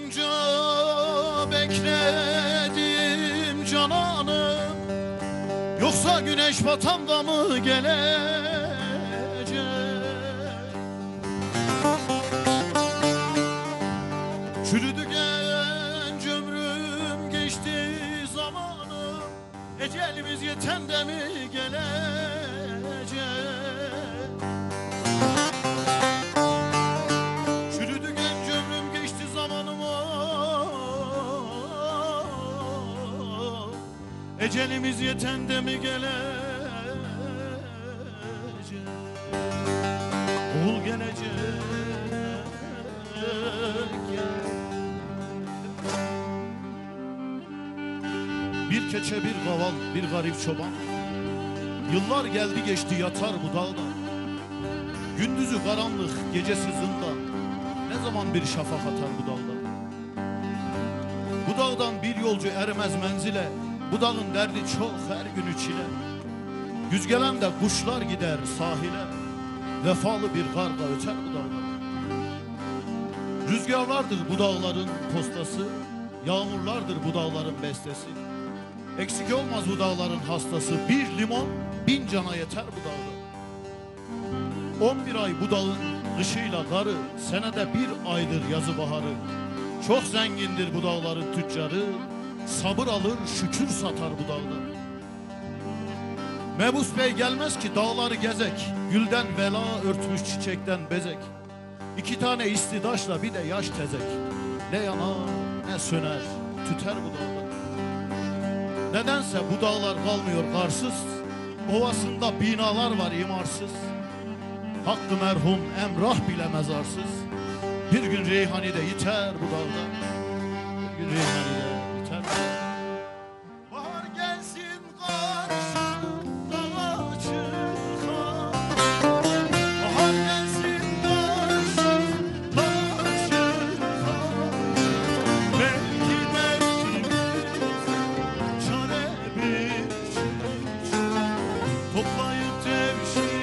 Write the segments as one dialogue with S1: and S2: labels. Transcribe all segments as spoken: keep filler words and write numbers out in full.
S1: Bunca bekledim cananım, yoksa güneş batanda mı gelecek? Çürüdü genç ömrüm, geçti zamanım, ecelimiz yeten de mi gelecek? Çürüdü genç ömrüm, geçti zamanım, oh, ecelimiz yeten de mi gelecek? Kul gelecek. Bir keçe, bir kaval, bir garip çoban, yıllar geldi geçti yatar bu dalda. Gündüzü karanlık, gecesi zindan, ne zaman bir şafak atar bu dalda? Bu dağdan bir yolcu ermez menzile, bu dağın derdi çok, her günü çile. Güz gelen de kuşlar gider sahile, vefalı bir karga öter bu dağda. Rüzgarlardır bu dağların postası, yağmurlardır bu dağların bestesi. Eksik olmaz bu dağların hastası, bir limon bin cana yeter bu dağda. On bir ay bu dağın kışıyla karı, senede bir aydır yazı baharı. Çok zengindir bu dağların tüccarı, sabır alır şükür satar bu dağda. Mebus Bey gelmez ki dağları gezek, gülden vela örtmüş çiçekten bezek. İki tane istidaşla bir de yaş tezek, ne yanar ne söner tüter bu dağda. Nedense bu dağlar kalmıyor karsız, ovasında binalar var imarsız. Hakkı merhum Emrah bile mezarsız, bir gün Reyhani'de yiter bu dağda. Bir gün Reyhani'de yiter bu dağda. Bahar gelsin karşımda çıkan, bahar gelsin karşımda çıkan. Belki dertimiz çare bir çiçek, toplayıp tevşik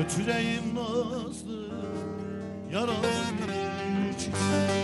S1: Götüreyim nazlı yaralı bir çiçek.